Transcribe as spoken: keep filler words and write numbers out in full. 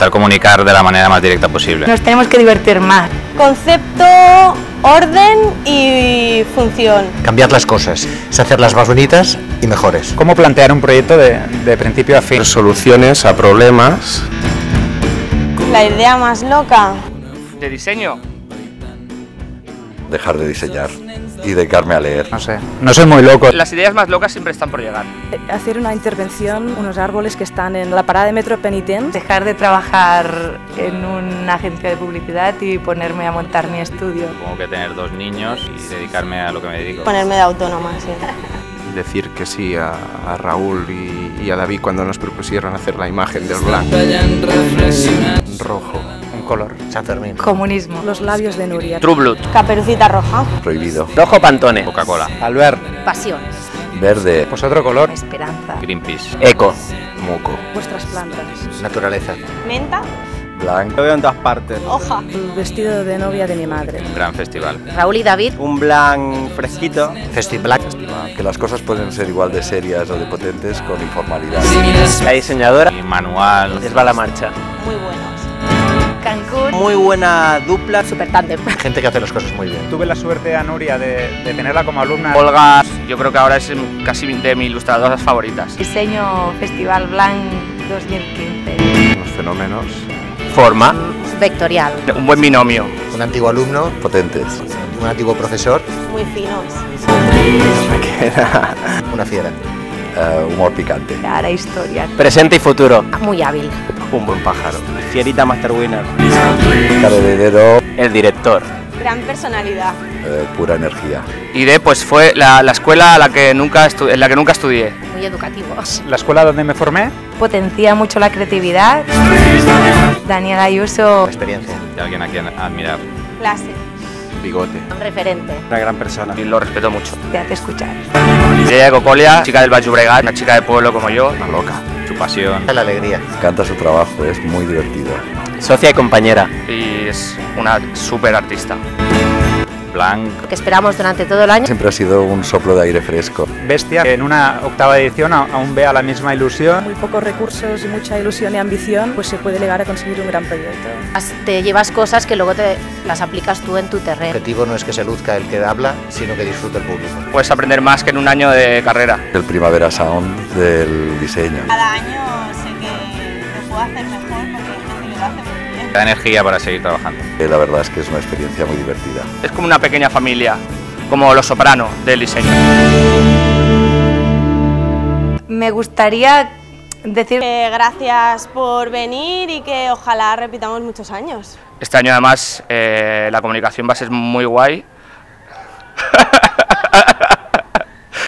Intentar comunicar de la manera más directa posible. Nos tenemos que divertir más. Concepto, orden y función. Cambiar las cosas, es hacerlas más bonitas y mejores. ¿Cómo plantear un proyecto de, de principio a fin? Soluciones a problemas. La idea más loca. ¿De diseño? Dejar de diseñar y dedicarme a leer. No sé, no soy muy loco. Las ideas más locas siempre están por llegar. Hacer una intervención, unos árboles que están en la parada de metro Penitents. Dejar de trabajar en una agencia de publicidad y ponerme a montar mi estudio. Como que tener dos niños y dedicarme a lo que me dedico. Ponerme de autónoma, sí. Decir que sí a, a Raúl y, y a David cuando nos propusieron hacer la imagen del blanco. Rojo. Un color. San Fermín. Comunismo. Los labios de Nuria. True Blood. Caperucita roja. Prohibido. Rojo Pantone. Coca-Cola. Albert. Pasión. Verde. Pues otro color. Esperanza. Greenpeace. Eco. Moco. Vuestras plantas. Naturaleza. Menta. Blanc. Lo veo en todas partes. Hoja. El vestido de novia de mi madre. Un gran festival. Raúl y David. Un blanc fresquito. Festi Black. Que las cosas pueden ser igual de serias o de potentes con informalidad. La diseñadora. Y manual. Les va la marcha. Muy buenos. Cancún. Muy buena dupla. Super tándem. Gente que hace las cosas muy bien. Tuve la suerte a Nuria de, de tenerla como alumna. Olga, yo creo que ahora es casi de mis ilustradoras favoritas. Diseño Festival Blanc dos mil quince. Unos fenómenos Forma. Vectorial. Un buen binomio. Un antiguo alumno, potentes. un antiguo profesor, Muy finos. una fiera. Uh, humor picante. Ahora historia. Presente y futuro. Muy hábil. Un buen pájaro. Fierita Master Winner. Cara de dedo. El director. Gran personalidad. Eh, pura energía. I D E pues fue la, la escuela a la que nunca estu- en la que nunca estudié. Muy educativos. La escuela donde me formé. Potencia mucho la creatividad. Daniel Ayuso. Experiencia. Y alguien a quien admirar. Clase. Bigote. Un referente. Una gran persona. Y lo respeto mucho. Te hace escuchar. Ella de Cocolia, chica del Baix Llobregat, una chica de pueblo como yo. Una loca. Su pasión. La alegría. Me encanta su trabajo, es muy divertido. Socia y compañera. Y es una súper artista. Blanc. Que esperamos durante todo el año. Siempre ha sido un soplo de aire fresco. Bestia, que en una octava edición aún vea la misma ilusión. Muy pocos recursos y mucha ilusión y ambición, pues se puede llegar a conseguir un gran proyecto. Te llevas cosas que luego te las aplicas tú en tu El terreno. objetivo no es que se luzca el que habla, sino que disfrute el público. Puedes aprender más que en un año de carrera. El Primavera Sound del diseño. Cada año sé que lo puedo hacer mejor porque hay gente que lo hace muy bien. Da energía para seguir trabajando. Eh, La verdad es que es una experiencia muy divertida. Es como una pequeña familia, como Los Soprano del diseño. Me gustaría decir Que gracias por venir y que ojalá repitamos muchos años. Este año además eh, la comunicación va a ser muy guay